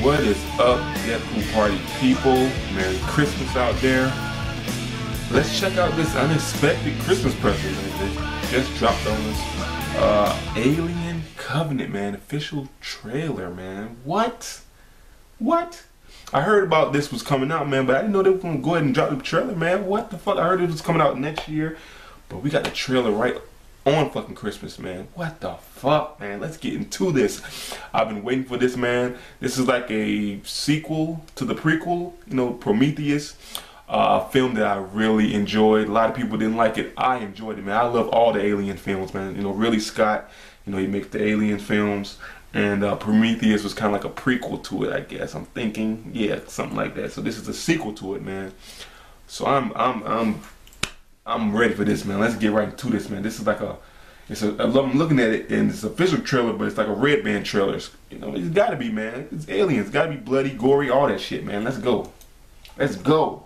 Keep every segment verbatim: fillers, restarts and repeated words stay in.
What is up, Deadpool Party people? Merry Christmas out there. Let's check out this unexpected Christmas present that just dropped on us. Uh, Alien Covenant, man. Official trailer, man. What? What? I heard about this was coming out, man, but I didn't know they were going to go ahead and drop the trailer, man. What the fuck? I heard it was coming out next year, but we got the trailer right on fucking Christmas, man. What the fuck, man? Let's get into this. I've been waiting for this, man. This is like a sequel to the prequel, you know, Prometheus. Uh, a film that I really enjoyed. A lot of people didn't like it. I enjoyed it, man. I love all the Alien films, man. You know, Ridley Scott, you know, he makes the Alien films. And uh, Prometheus was kind of like a prequel to it, I guess. I'm thinking, yeah, something like that. So this is a sequel to it, man. So I'm, I'm, I'm, I'm ready for this, man. Let's get right into this, man. This is like a, it's a, I'm looking at it, and it's an official trailer, but it's like a red band trailer. You know, it's gotta be, man. It's aliens. It's gotta be bloody, gory, all that shit, man. Let's go. Let's go.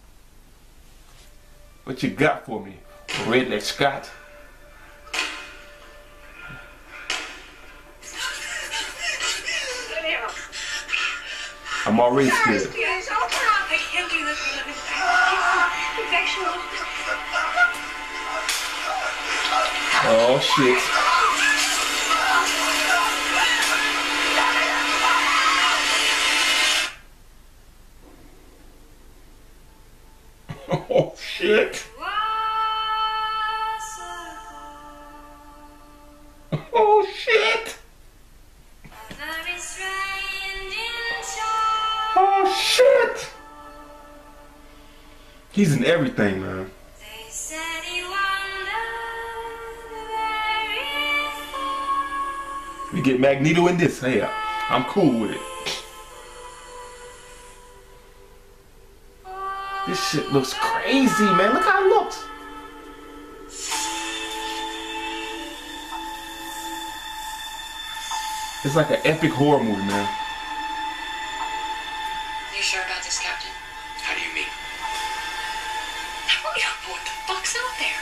What you got for me, Ridley Scott? I'm already scared. Oh shit. Oh shit. Oh shit. Oh shit! He's in everything, man. We get Magneto in this. Hey, I'm cool with it. This shit looks crazy, man. Look how it looks. It's like an epic horror movie, man. You sure about this, Captain? How do you mean? We don't know what the fuck's out there.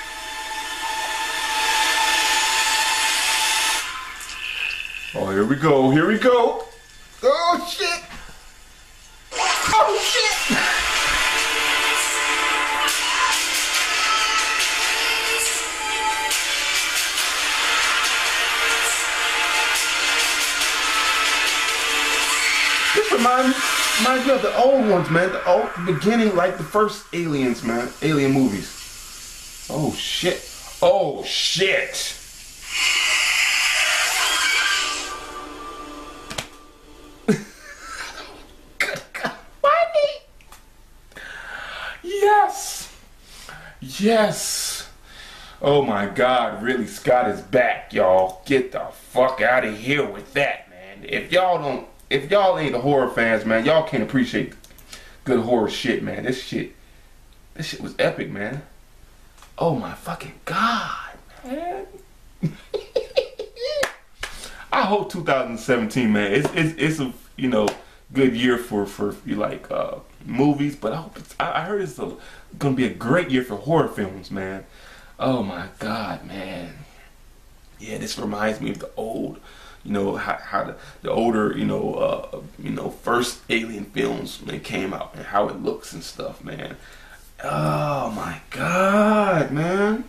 Oh, here we go. Here we go. Oh, shit. Oh, shit. This reminds, reminds me of the old ones, man. The old the beginning, like the first Aliens, man. Alien movies. Oh, shit. Oh, shit. Yes. Yes. Oh, my God. Ridley Scott is back, y'all. Get the fuck out of here with that, man. If y'all don't... If y'all ain't the horror fans, man, y'all can't appreciate good horror shit, man. This shit, this shit was epic, man. Oh my fucking God, man. I hope two thousand seventeen, man. It's it's it's a you know good year for for like uh, movies, but I hope it's, I, I heard it's a, gonna be a great year for horror films, man. Oh my God, man. Yeah, this reminds me of the old. You know how, how the, the older, you know, uh, you know, first Alien films when they came out and how it looks and stuff, man. Oh my God, man.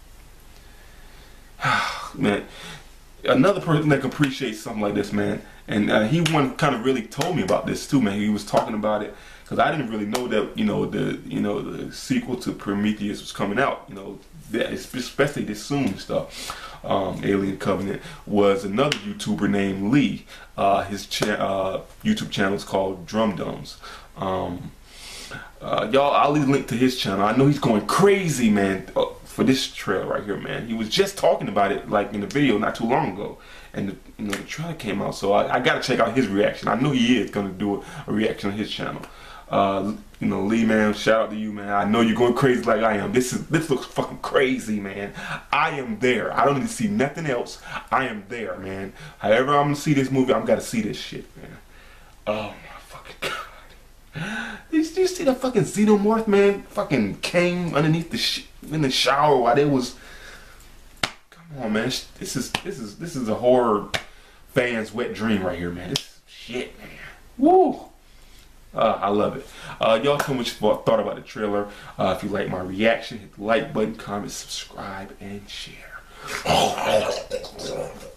Man, another person that can appreciate something like this, man, and uh, he one kind of really told me about this too, man. He was talking about it because I didn't really know that, you know, the you know the sequel to Prometheus was coming out, you know, that, especially this soon and stuff. Um, Alien Covenant was another YouTuber named Lee. Uh, his cha uh, YouTube channel is called Drum Dums. Um, uh, y'all, I'll leave a link to his channel. I know he's going crazy, man, uh, for this trailer right here, man. He was just talking about it like in the video not too long ago, and the, you know the trailer came out, so I, I gotta check out his reaction. I know he is gonna do a, a reaction on his channel. Uh, you know, Lee, man, shout out to you, man. I know you're going crazy like I am. This is this looks fucking crazy, man. I am there. I don't need to see nothing else. I am there, man. However I'm gonna see this movie, I'm gotta see this shit, man. Oh my fucking God. Did you see the fucking xenomorph, man? Fucking came underneath the sh in the shower while they was. Come on, man. This is this is this is a horror fan's wet dream right here, man. This is shit, man. Woo! Uh, I love it. Uh, y'all tell me what you thought, thought about the trailer. Uh, if you like my reaction, hit the like button, comment, subscribe, and share.